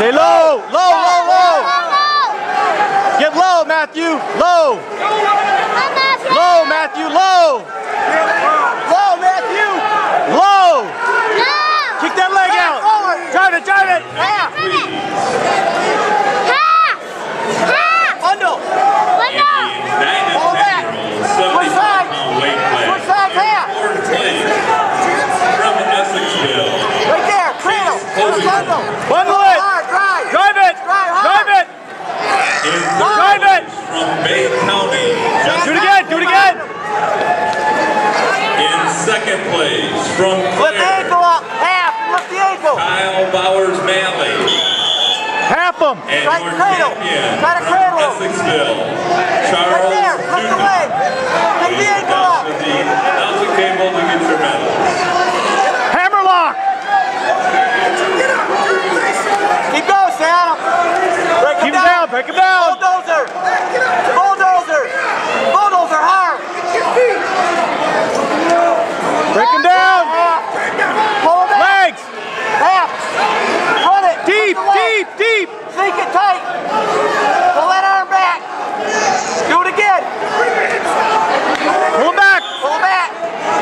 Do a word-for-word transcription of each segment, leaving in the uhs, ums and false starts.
Stay low, low, low, low. Get low, Matthew. Low. Low, Matthew. Low. Low, Matthew. Low. Kick that leg out. Drive it, drive it. Half. Half. Bundle. Bundle. Pull back. Switch sides. Switch sides, half. From Essexville. Right there, cradle. Bundle. Bundle it. Drive. Drive it. Drive it. Drive it. From Bay County. Do it again. Do it again. In second place from Lift the ankle up. Half. Lift the ankle. Kyle Bowers Manley. Half them. And Try your cradle. champion Try to from cradle. Essexville, Charles Right there. Lift the leg. Lift the ankle up. With the announcing table to get your medal. Hammerlock. Keep going, Sam. Break him down. down. Break him down. Bulldozer. Bulldozer. Bulldozer hard. Break him down. Pull him back. Legs. Half. Run it. Deep, deep, deep. Sink it tight. Pull that arm back. Do it again. Pull him back. Pull him back.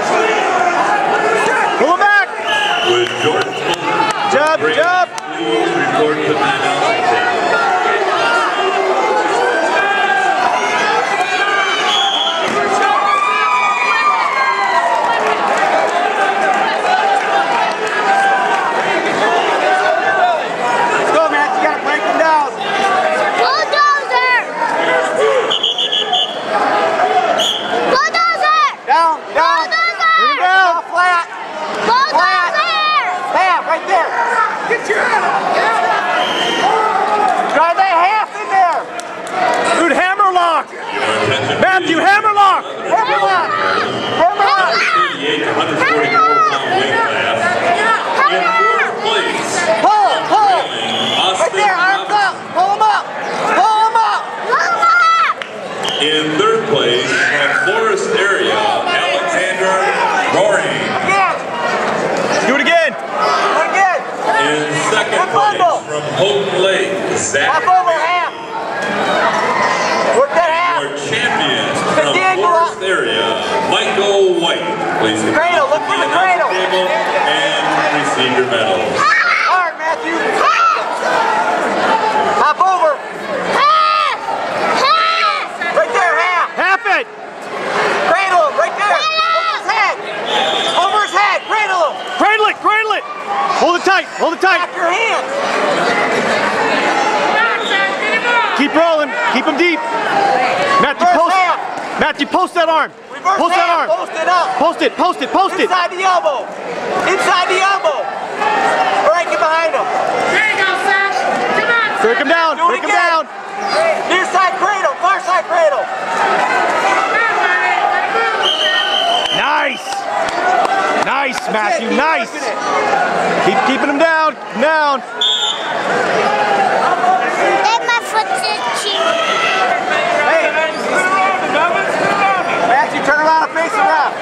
Pull him back. With Jordan Job, job. Please report to the announcing table. Matthew, hammerlock! Hammerlock! Hammerlock! thirty-eight to one forty-four pound weight class. In fourth place. Pull, pull! Right there, arms up! Pull them up! Pull them up! Pull them up! In third place, from Forest area, Alexander Roaring. Again! Do it again! Do it again! In second place, from Houghton Lake, Zach. Half over, half! Work that half! Our champion from Forest area, Michael White. Please come cradle, look for the cradle. Table and receive your medal. Hard, Matthew. Hop over. Half. Half. Right there, half. Half it. Cradle him, right there. Over his head. Over his head. Cradle him. Cradle it, cradle it. Hold it tight, hold it tight. Back your hands. Keep rolling, keep him deep. Matthew, post. Matthew, post that arm. Reverse post that arm. Post it up. Post it, post it, post it. Inside the elbow. Inside the elbow. Break it behind him. There you go, Sash. Come on, Sash. Break him down, Do break him down. Near side cradle, far side cradle. Nice. Nice, Matthew, nice. Keep keeping him down, down. Matthew, turn around and face around.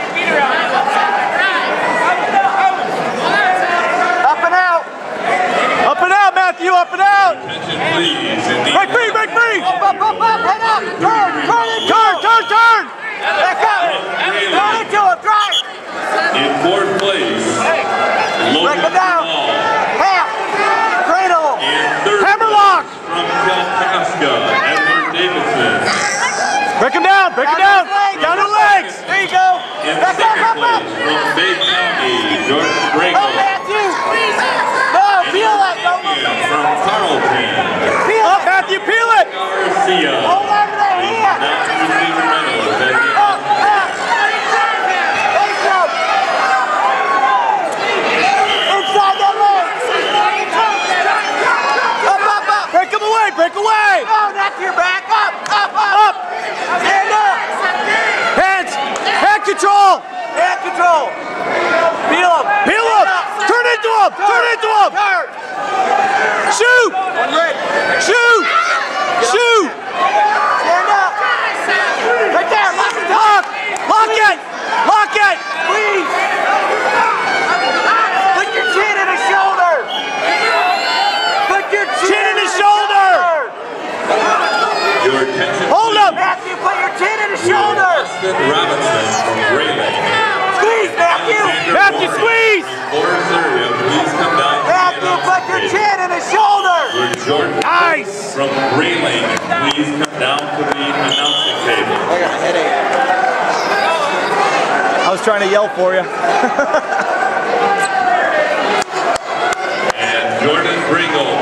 Up and out. Up and out, Matthew, up and out. Break free, break free. Up, up, up, up, head up. Turn, turn, turn, turn, turn. Back up. Turn into him, drive. In fourth place, Break him down. Half. Cradle. Hammerlock. From Kalkaska, Edward Davidson. Break him down, break him down. Down to the legs. There you go. In Back up, second up, up. place, from Bay County, Jordan Oh, Bragle. Matthew. No, peel it. Don't move. From Carlton, Peel it. Matthew, peel it. Garcia. Hold on to that hand. Now to receive your medals at the Up, up. Face up. Inside that leg. Up, up, up. Break him away, break away. No, not to your back. Up, up, up. Up. Stand up. Hands. Hand control. Hand control. Peel him. Peel him. Turn into him. Turn into him. Turn. Shoot. One red. Shoot. Shoot. Stand up. Right there. Lock it up. Lock it. Lock it. Please. Put your chin in his shoulder. Put your chin. Your attention. Hold up! Matthew, put your chin in his shoulder! Austin Robinson from Gray Lake. Squeeze, Matthew! Matthew, squeeze! Borseria, please come down. Matthew, put your chin in his shoulder! Jordan Nice! from Gray Lake, please come down to the announcing table. I got a headache. I was trying to yell for you. And Jordan Bringle